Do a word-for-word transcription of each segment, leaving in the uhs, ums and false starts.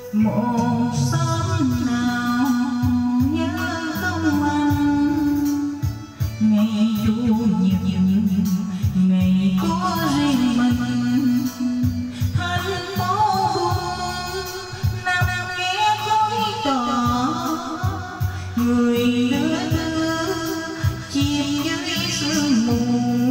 một sớm nào nhớ không anh, ngày chủ nhật ngày của riêng mình, thành phố buồn nằm nghe khói tỏ, người lứa lứa chìm dưới sương mù,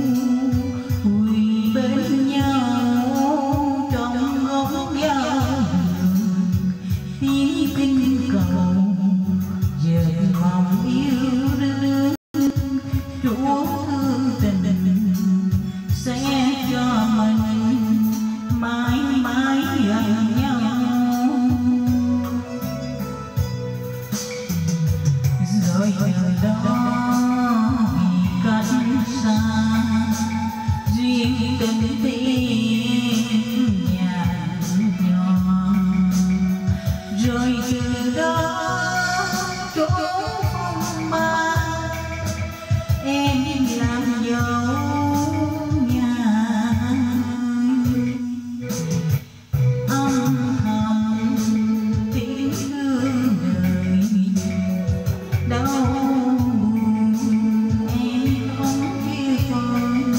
hùi bên nhau trong góc giao tiếng kinh cầu dệt mong yêu đương. Chúa thương tình sẽ cho mình mãi mãi gần nhau, rồi giờ đó vì cách xa riêng tình tiếng nhạt nhòa, rồi từ đó chỗ phong ba em làm dấu nhà, âm thầm tiếng thương đời đau buồn em không chia phần.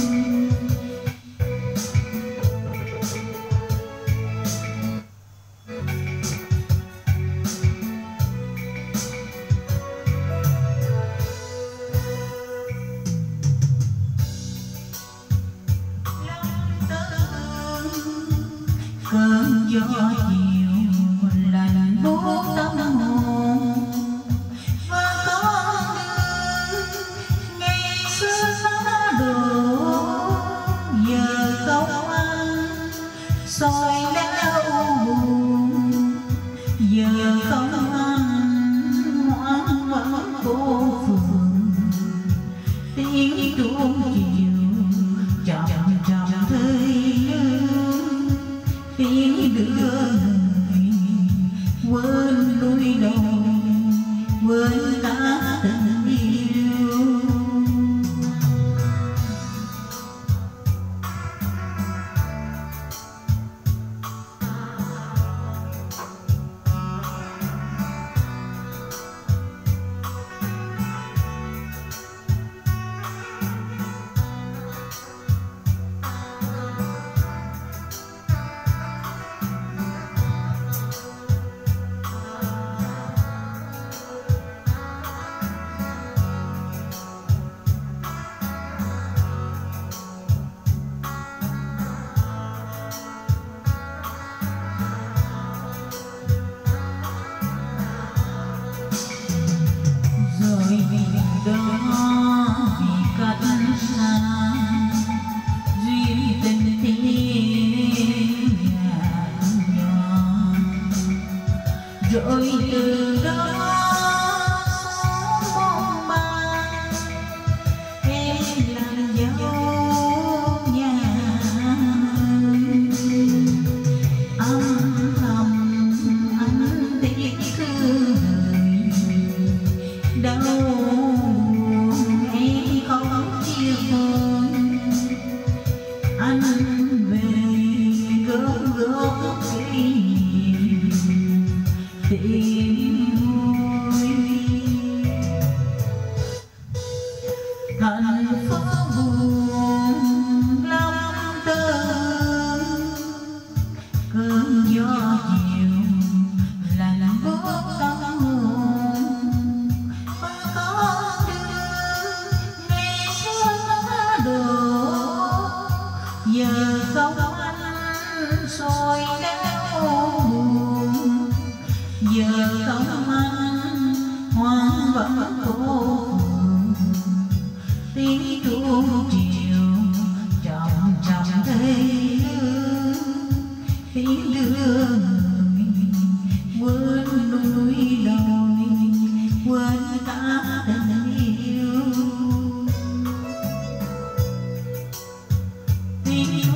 Cơn gió chiều lạnh buốt tâm hồn, và con đường ngày xưa xa đổ, giờ không anh soi đau buồn, giờ không anh hoang vắng phố phường, tiếng chuông chiều chậm chậm thơi tiếng đưa người quên núi đồi, quên cả tình yêu. Rồi vì đó vì cách xa riêng tình tiếng nhạt nhòa, rồi từ đó bóng ba em làm dấu nhà, âm thầm anh tiếc thương đau em không chia phần. Anh về gom góp kỷ niệm tìm vui, thành phố buồn lắm tơ, cơn gió chiều lạnh buốt tâm hồn, giờ không anh soi đau buồn, giờ không anh hoang vắng phố phường, tiếng chuông chiều chậm chậm thê tiếng đưa người quên núi đồi, quên cả tình yêu.